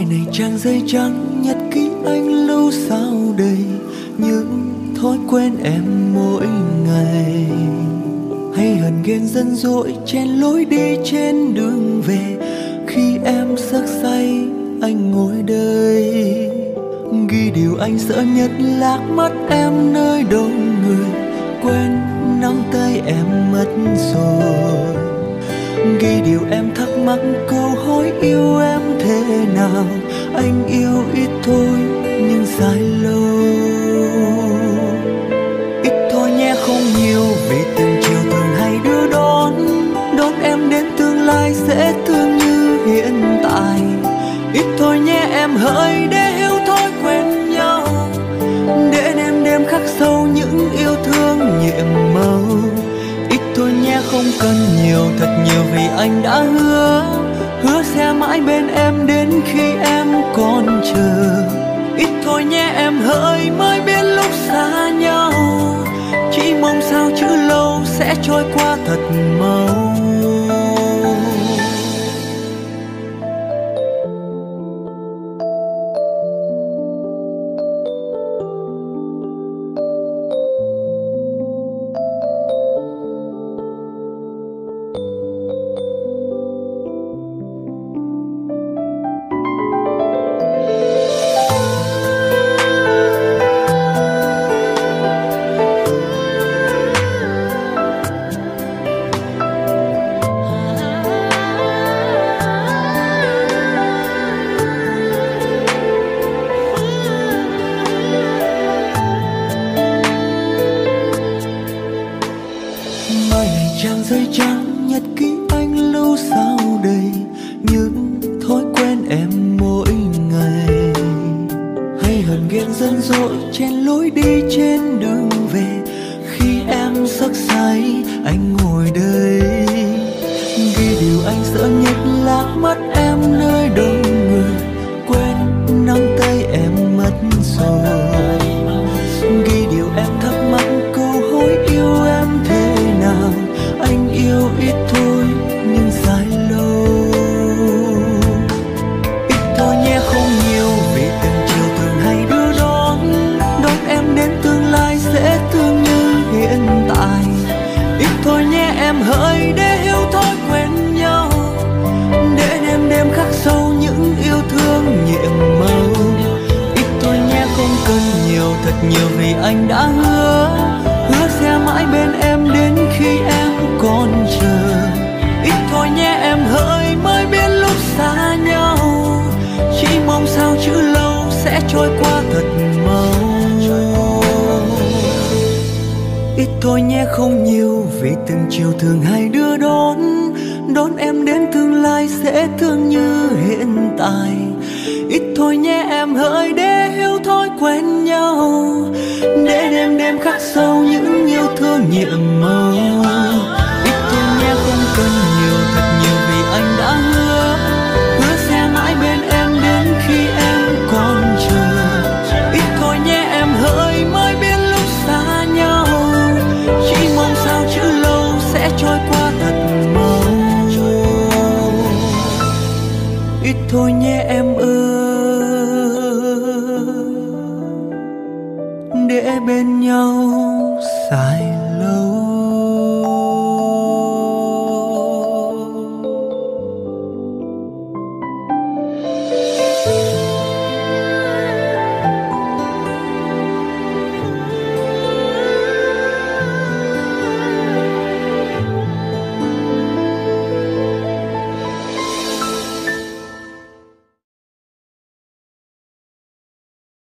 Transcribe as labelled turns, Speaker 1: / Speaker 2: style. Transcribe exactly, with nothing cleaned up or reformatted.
Speaker 1: mai này trang giấy trắng nhật ký anh lưu sao đầy những thói quen em mỗi ngày. Hay hờn ghen dân dỗi chen lối đi trên đường về, khi em giấc say anh ngồi đây ghi điều anh sợ nhất lạc mắt em nơi đông người, quên nắm tay em mất rồi. Ghi điều em thắc mắc câu hỏi yêu em thế nào, anh yêu ít thôi nhưng dài lâu. Ít thôi nhé không nhiều vì từng chiều thường hay đưa đón, đón em đến tương lai dễ thương như hiện tại. Ít thôi nhé em hỡi để hiểu thói quen nhau, để đêm đêm khắc sâu những yêu thương nhiệm màu. Ít thôi nhé không cần nhiều thật nhiều vì anh đã hứa, hứa sẽ mãi bên em đến khi em còn chờ. Ít thôi nhé em hỡi mới biết lúc xa nhau, chỉ mong sao chữ lâu sẽ trôi qua thật mau. Trang giấy trắng nhật ký anh lưu sao đầy những thói quen em mỗi ngày. Hay hờn ghen dân dỗi chen lối đi trên đường về, khi em giấc say anh ngồi đây ghi điều anh sợ nhất lạc mắt em nơi đông người, quên nắm tay em mất rồi. Ghi điều em thắc mắc câu hỏi yêu em thế nào, anh yêu ít thôi nhưng dài lâu. Ít thôi nhé không nhiều vì từng chiều thường hay đưa đón, đón em đến tương lai dễ thương như hiện tại. Ít thôi nhé em hỡi để hiểu thói quen nhau, để đêm đêm khắc sâu những yêu thương nhiệm màu. Ít thôi nhé không cần nhiều thật nhiều vì anh đã hứa, hứa sẽ mãi bên em đến khi em còn chờ. Ít thôi nhé em hỡi mới biết lúc xa nhau, chỉ mong sao chữ lâu sẽ trôi qua thật mau. Ít thôi nhé không nhiều vì từng chiều thường hay đưa đón, đón em đến tương lai dễ thương như hiện tại. Ít thôi nhé em hỡi để hiểu thói quen nhau, để đêm đêm khắc sâu những yêu thương nhiệm màu. Ít thôi nhé không cần nhiều thật nhiều vì anh đã hứa, hứa sẽ mãi bên em đến khi em còn chờ. Ít thôi nhé em hỡi mới biết lúc xa nhau, chỉ mong sao chữ lâu sẽ trôi qua thật mau. Ít thôi nhé em ơi, để bên nhau dài